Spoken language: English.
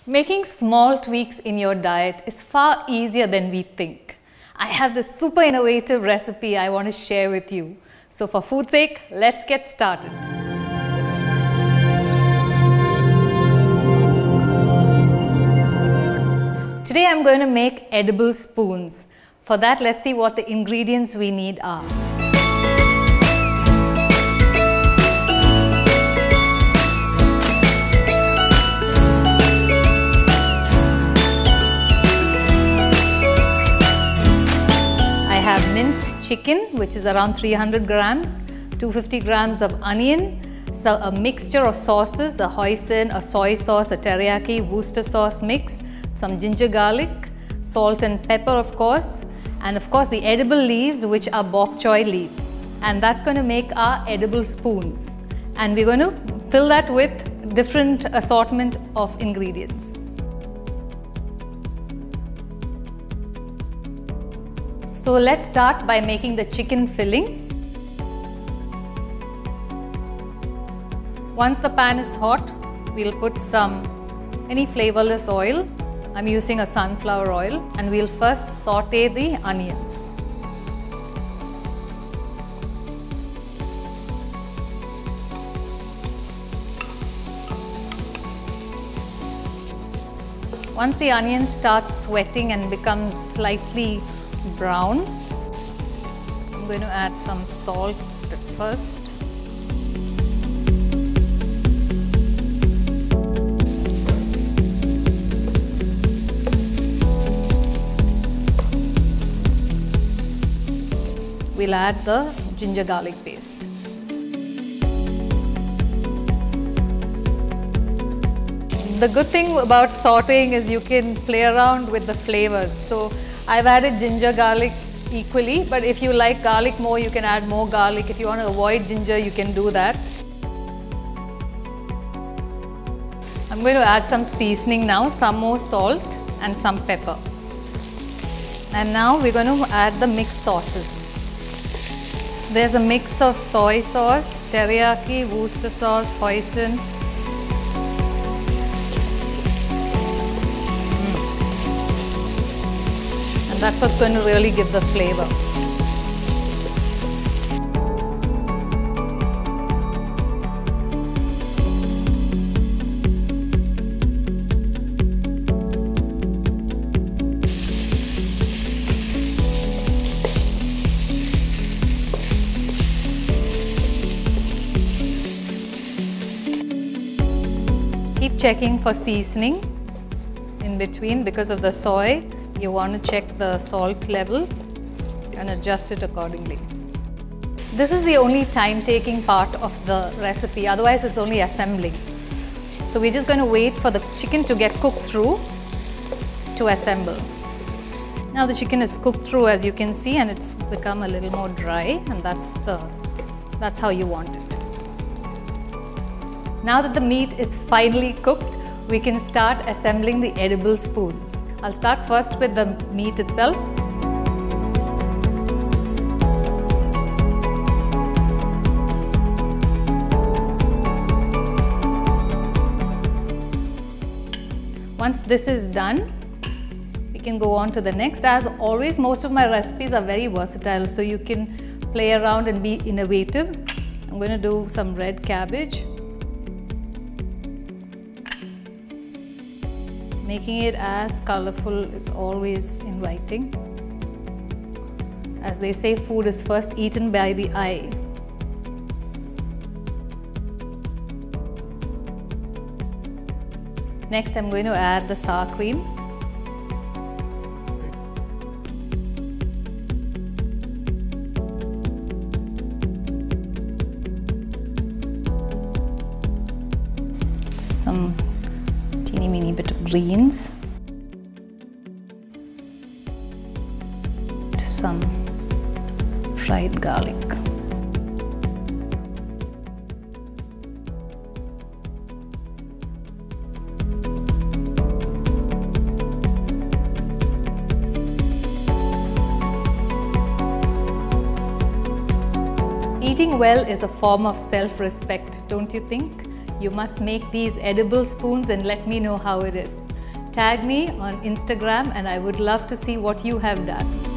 Making small tweaks in your diet is far easier than we think. I have this super innovative recipe I want to share with you. So for food's sake, let's get started. Today I'm going to make edible spoons. For that, let's see what the ingredients we need are. I have minced chicken, which is around 300 grams, 250 grams of onion, so a mixture of sauces, a hoisin, a soy sauce, a teriyaki, Worcester sauce mix, some ginger garlic, salt and pepper of course, and of course the edible leaves, which are bok choy leaves. And that's going to make our edible spoons. And we're going to fill that with different assortment of ingredients. So let's start by making the chicken filling. Once the pan is hot, we'll put any flavorless oil. I'm using a sunflower oil, and we'll first saute the onions. Once the onion starts sweating and becomes slightly brown, I'm going to add some salt first. We'll add the ginger garlic paste. The good thing about sauteing is you can play around with the flavors. So I've added ginger garlic equally, but if you like garlic more, you can add more garlic. If you want to avoid ginger, you can do that. I'm going to add some seasoning now, some more salt and some pepper. And now we're going to add the mixed sauces. There's a mix of soy sauce, teriyaki, Worcester sauce, hoisin. And that's what's going to really give the flavor. Keep checking for seasoning in between. Because of the soy, you want to check the salt levels and adjust it accordingly. This is the only time-taking part of the recipe, otherwise it's only assembling. So we're just going to wait for the chicken to get cooked through to assemble. Now the chicken is cooked through, as you can see, and it's become a little more dry, and that's how you want it. Now that the meat is finally cooked, we can start assembling the edible spoons. I'll start first with the meat itself. Once this is done, we can go on to the next. As always, most of my recipes are very versatile, so you can play around and be innovative. I'm going to do some red cabbage. Making it as colorful is always inviting. As they say, food is first eaten by the eye. Next, I'm going to add the sour cream. Some teeny bit of greens, some fried garlic. Eating well is a form of self-respect, don't you think? You must make these edible spoons and let me know how it is. Tag me on Instagram and I would love to see what you have done.